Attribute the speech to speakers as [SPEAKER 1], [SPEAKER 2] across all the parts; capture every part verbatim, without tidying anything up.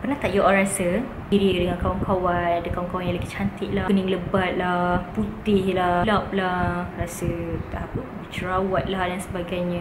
[SPEAKER 1] Pernah tak you all rasa diri dengan kawan-kawan, ada kawan-kawan yang lagi cantik lah, kuning lebat lah, putih lah, gelap lah, rasa tak apa, bercerawat lah dan sebagainya.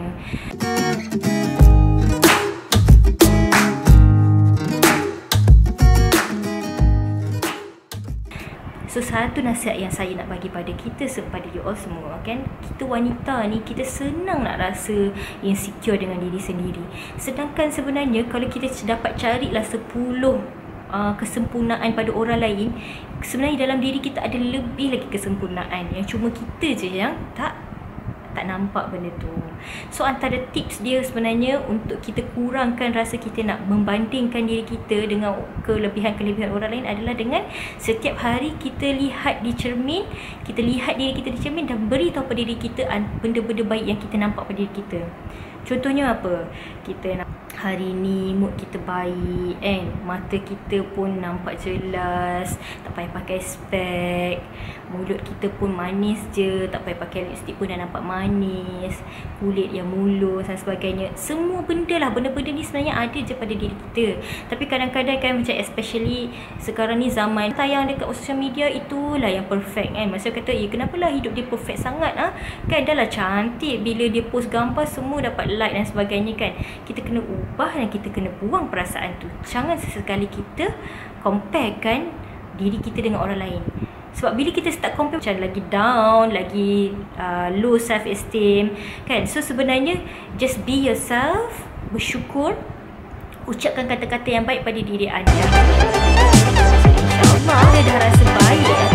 [SPEAKER 1] So, satu nasihat yang saya nak bagi pada kita, kepada you all semua kan, kita wanita ni, kita senang nak rasa insecure dengan diri sendiri. Sedangkan sebenarnya kalau kita dapat carilah sepuluh uh, kesempurnaan pada orang lain, sebenarnya dalam diri kita ada lebih lagi kesempurnaan yang cuma kita je yang tak tak nampak benda tu. So, antara tips dia sebenarnya untuk kita kurangkan rasa kita nak membandingkan diri kita dengan kelebihan-kelebihan orang lain adalah dengan setiap hari kita lihat di cermin, kita lihat diri kita di cermin dan beritahu pada diri kita benda-benda baik yang kita nampak pada diri kita. Contohnya apa? Kita nak hari ni mood kita baik kan, mata kita pun nampak jelas, tak payah pakai spek, mulut kita pun manis je, tak payah pakai lipstick pun dah nampak manis, kulit yang mulus dan sebagainya. Semua benda lah, benda-benda ni sebenarnya ada je pada diri kita. Tapi kadang-kadang kan macam especially sekarang ni zaman tayang dekat social media, itulah yang perfect kan. Maksudnya kata, eh kenapalah hidup dia perfect sangat ah? Kan dah lah cantik, bila dia post gambar semua dapat like dan sebagainya kan. Kita kena ubah dan kita kena buang perasaan tu. Jangan sesekali kita comparekan diri kita dengan orang lain. Sebab bila kita start compare, macam lagi down, lagi uh, low self esteem kan. So sebenarnya just be yourself, bersyukur, ucapkan kata-kata yang baik pada diri anda. InsyaAllah anda dah rasa baik